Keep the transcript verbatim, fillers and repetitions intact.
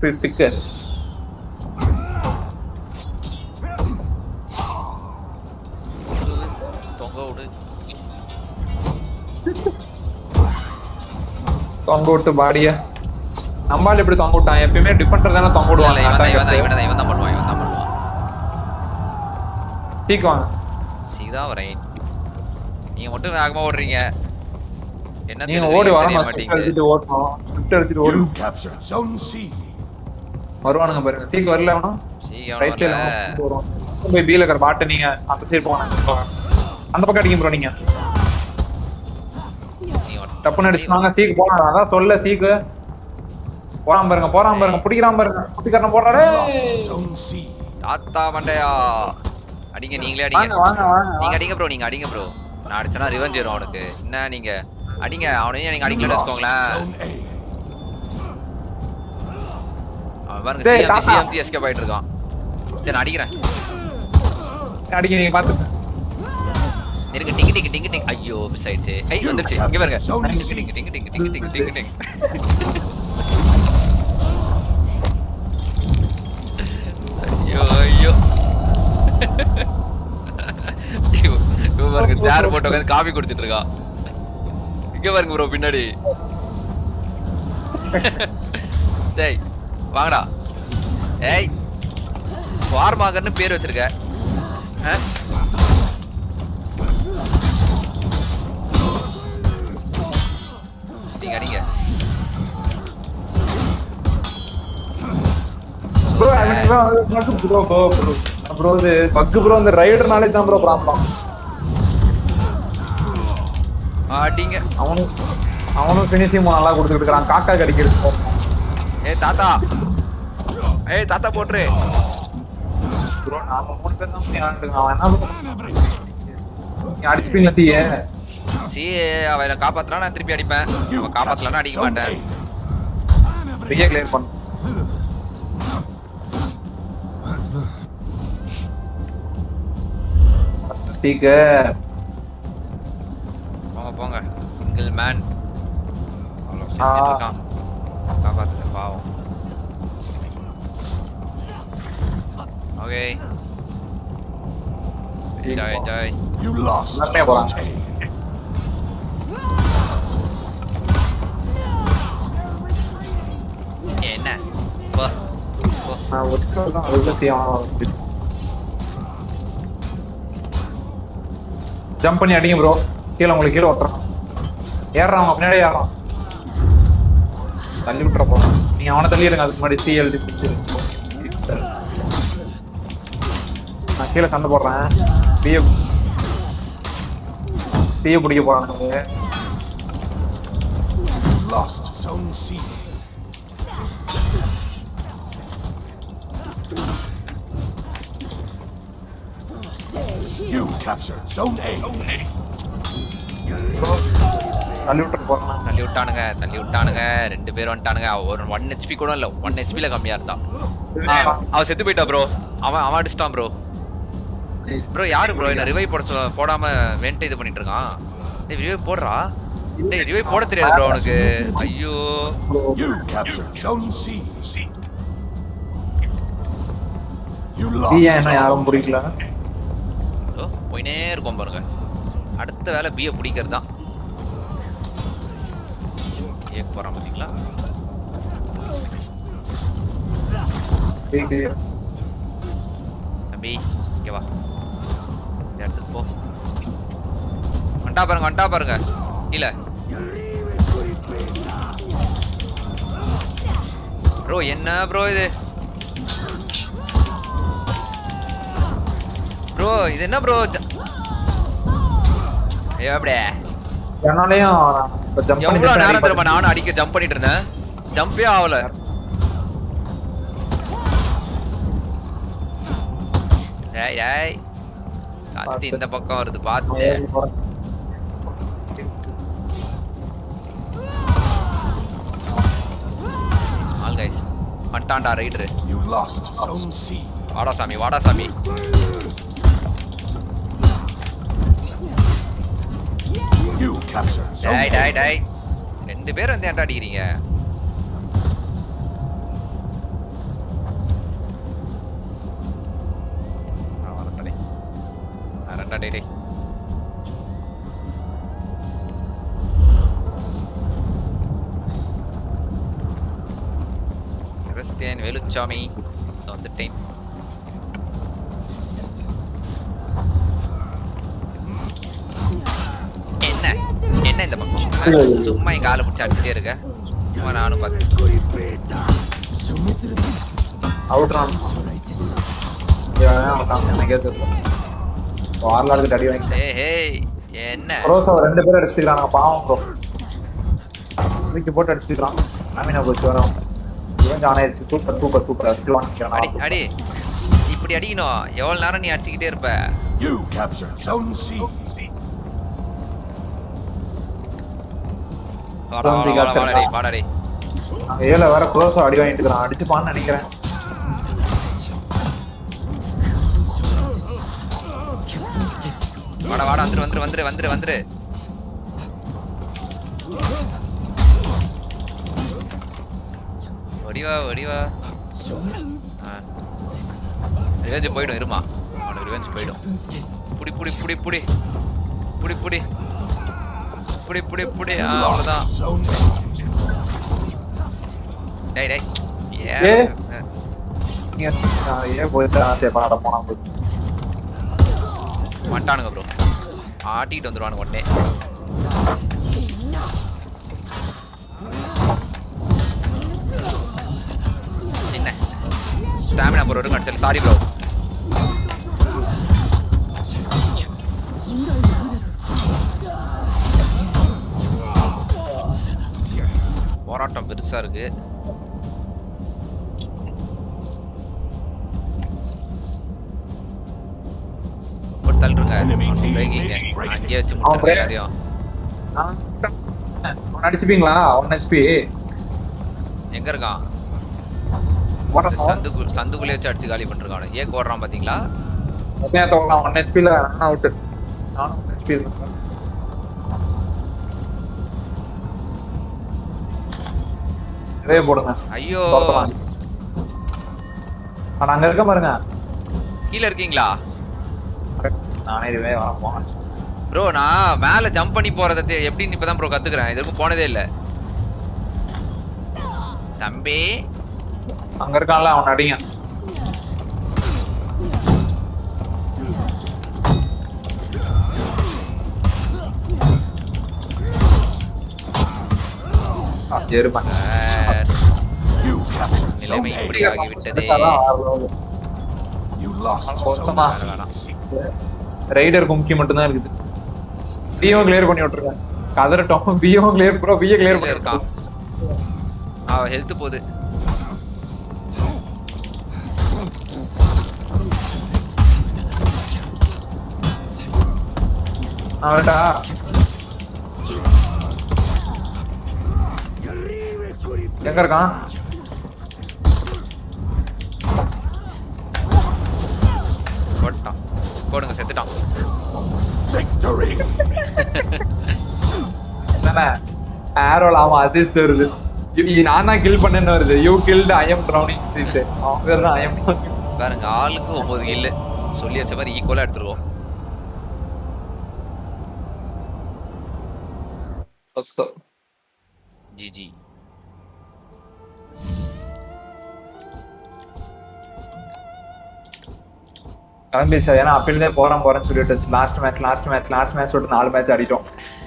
பிக்கு தொங்க விடு தொங்க விட்டு பாடியா நம்மால இப்படி தொங்க விட்டான் எப்பயுமே டிஃபெண்டர் தானே தொங்க விடுவாங்க இவன் தான் இவன் தான் இவன் தான் இவன் தான் பண்ணுவான் இவன் தான் பண்ணுவான் சீக்கு வாங்க சீதா வரேன் நீங்க மட்டும் வேகமா ஓடுறீங்க என்ன நீங்க ஓடி வரணும் ஸ்கிரிப்ட் எடுத்துட்டு ஓடணும் ஸ்கிரிப்ட் எடுத்துட்டு ஓடு வருவானுங்க பாருங்க சீக்கு வரல அவனும் ரைட் சைடுல போறோம் போய் பீல கர பாட்ட நீங்க அந்த சைடு போங்க அந்த பக்கம் அடிங்க ப்ரோ நீங்க டப்புன்னு அடிச்சுவாங்க சீக்கு போறாங்க அதான் சொல்ல சீக்கு போறான் பாருங்க போறான் பாருங்க பிடிக்கிறான் பாருங்க குட்டிக்காரன் போறாரே தாத்தா மண்டையா அடிங்க நீங்களே அடிங்க நீங்க அடிங்க ப்ரோ நீங்க அடிங்க ப்ரோ நான் அடிச்சனா ரிவெஞ்ச் வரும் அவனுக்கு என்ன நீங்க அடிங்க அவனையும் நீங்க அடிக்கலன்னு வச்சுக்கோங்களேன் அவன் பாருங்க சிஎம் சிஎம் எஸ்கேப் ஆயிட்டு இருக்கான் சரி நான் அடிக்கிறேன் அடிங்க நீங்க பாத்து இருங்க டிங் டிங் டிங் டிங் ஐயோ மிஸ் ஆயிடுச்சு ஐ வந்துருச்சு இங்க பாருங்க டிங் டிங் டிங் டிங் டிங் டிங் டிங் டிங் ஐயோ ஐயோ இவ பாருங்க சேர் போட்டு உட்காந்து காபி குடிச்சிட்டு இருக்கா இங்க பாருங்க ப்ரோ பின்னாடி டேய் வாங்கடா ஏய் வார்மாகர்னு பேர் வச்சிருக்க நீங்க அடிங்க ப்ரோ ப்ரோ ப்ரோ ப்ரோ இது பக் ப்ரோ இந்த ரைடர்னாலே தான் ப்ரோ ப்ராப்ளம் அடிங்க அவனும் அவனும் ஃபினிஷிங் நல்லா கொடுத்துட்டு இருக்கான் காக்கா கடிக்கிறது ஏய் தாத்தா ஏய் தாத்தா போட்ரு ப்ரோ நாம மூணு பேர் தான் ஆடுங்க அவன் என்ன நீ அடிச்சுப்பீங்களா தீயே சி அவனை காப்பாத்தலாம் நான் திருப்பி அடிப்பேன் அவன் காப்பாத்தலாம் அடிக்க மாட்டேன் ஃப்ரீயா கிளியர் பண்ணு சீக்க போங்க போங்க சிங்கிள் மேன் அவ்வளோ செஞ்சுட்டு இருக்கான் காப்பாத்துங்க பாவம் okay enjoy enjoy You lost. என்ன போ போ நான் ஒருத்தர் தான் அதுல செய்யணும் ஜம்ப் பண்ணி அடிங்க ப்ரோ கீழே உங்களுக்கு கீழே ஒட்டுறான் ஏறான் அவங்க பின்னாடி ஏறான் தள்ளி விட்டுற போறான் நீங்க அவனை தள்ளிடுங்க அதுக்கு முன்னாடி சி எழுதி நான் கீழே சண்டை போடுறேன் பிஏ பிஏ பிடிக்க போறானுங்க Lost zone C. You captured zone A. தள்ளி விட்டுற போறான் தள்ளி விட்டானுங்க தள்ளி விட்டானுங்க ரெண்டு பேரும் வந்துட்டானுங்க ஒரு ஒன் ஹெச்பி கூட இல்ல ஒன் ஹெச்பில கம்மியா இருந்தான் அவன் செத்து போயிட்டா ப்ரோ அவன் அவன் அடிச்சிட்டான் ப்ரோ ப்ரோ யாரு ப்ரோ என்ன ரிவைவ் போட போடாம வெண்ட் இது பண்ணிட்டு இருக்கான் டேய் ரிவைவ் போடுறா டேய் ரிவைவ் போட தெரியாது ப்ரோ அவனுக்கு ஐயோ You captured zone C. You lost. பிஏ என்ன யாரும் பிடிக்கல ப்ரோ போயினே இருக்கும் பாருங்க அடுத்த வேலை பிஏ பிடிக்கிறது தான் ஏக் போறான் பாத்தீங்களா தம்பி இங்க வா இந்த இடத்துக்கு போ வண்டா பாருங்க வண்டா பாருங்க இல்ல ப்ரோ என்ன ப்ரோ இது ப்ரோ இது என்ன ப்ரோ ஏ அப்படியே என்னாலையும் ஜம்ப் பண்ணி எவ்வளவு நேரம் தெரியுமா நானும் அடிக்க ஜம்ப் பண்ணிட்டு இருந்தேன் ஜம்பே ஆகல ஏய் ஏய் காத்து இந்த பக்கம் வருது பாத்து ஸ்மால் கைஸ் பண்டாண்டா rider You lost zone C. வாடா சாமி வாடா சாமி You captured zone டேய் A. டேய் டேய் ரெண்டு பேரும் வந்து ஏன்டா அடிக்கிறீங்க வரட்டா டேய் டேய் செபஸ்டியன் வேலுச்சாமி வந்துட்டேன் என்ன என்ன இந்த பக்கம் சும்மா எங்க ஆளை பிடிச்சி அடிச்சுட்டே இருக்க நானும் பார்த்து அவுட்ரான் வார்லாடுக்கு அடி வாங்கி ஏய் ஏய் என்ன ரோசா ரெண்டு பேரும் அடிச்சுக்கிறாங்க பாவம் ப்ரோ தூக்கி போட்டு அடிச்சுக்கிறான் அமீனா போச்சு வரோம் இவன் ஆனாயிருச்சு சூப்பர் சூப்பர் சூப்பர் அடிச்சுவான் அடி அடி இப்படி அடிக்கணும் எவ்வளவு நேரம் நீ அடிச்சுக்கிட்டே இருப்ப You captured Zone C. வாடா வாடா வாடா டேய் வாடா டேய் அங்க ஏல வேற க்ளோஸா அடி வாங்கிட்டு இருக்கான் அடிச்சுப்பான்னு நினைக்கிறேன் வாடா வாடா வந்துரு வந்துரு வந்துரு வந்துரு வந்துரு வடிவா வடிவா ரிவெஞ்ச் போயிடும் இருமா அவனுக்கு ரிவெஞ்ச் போயிடும் புடி புடி புடி புடி புடி புடி புடி புடி புடி அவ்வளோதான் டேய் டேய் ஏ ஏ போயிட்டு ஆசையா பாட போனா போய் வந்துட்டானுங்க ப்ரோ ஆட்டிட்டு வந்துருவானுங்க உடனே என்ன ஸ்டாமினா ப்ரோ இருக்கு அடிச்சல சாரி ப்ரோ போராட்டம் பெருசா இருக்கு தள்ளுங்க அங்கேயே வச்சு முடிச்சிருங்க எல்லாரையும் அடிச்சுப்பீங்களா ஒன் ஹெச்பி எங்க இருக்கான் சந்துக்கு சந்துக்குள்ளே வச்சு அடிச்சு காலி பண்ணிருக்கான் ஏன் ஓடுறான் பாத்தீங்களா ஒன் ஹெச்பில அவுட் நானும் ஹெச்பி இதே போடுங்க ஐயோ ஆனா அங்க இருக்க பாருங்க கீழ இருக்கீங்களா நானே இதுவே வர போறேன் ப்ரோ நான் மேல ஜம்ப் பண்ணி போறத எப்படின்னு இப்பதான் ப்ரோ கத்துக்கிறேன் இதுக்கு போனதே இல்ல தம்பி அங்க இருக்கான்ல அவன் அடிங்க நிலைமை இப்படி ஆகிவிட்டதே ரைடருக்கு முக்கியம் மட்டும்தான் இருக்குது பிஓ கிளியர் பண்ணி விட்டுருக்கேன் கதறட்டும் பிஓ கிளியர் ப்ரோ பிஏ கிளியர் பண்ணிருக்கான் அவ ஹெல்த் போகுது அவன்டா எங்க இருக்கான் போட்டான் போடுங்க செத்துட்டான் ஆரோல அவன் அதிர்ஷ்ட வருது நான் தான் கில் பண்ணேன்னு வருது you killed I am drowning அவங்க பேர் தான் ஐ எம் பாருங்க ஆளுக்கு ஒன்பது கில் சொல்லி வச்ச மாதிரி ஈக்குவலா எடுத்துருவோம் ஜிஜி கிளம்பிடுச்சா ஏன்னா அப்படி இருந்தே போறேன் போறேன்னு சொல்லிட்டு last match last match last match சொல்லிட்டு நாலு மேட்ச் ஆடிட்டோம்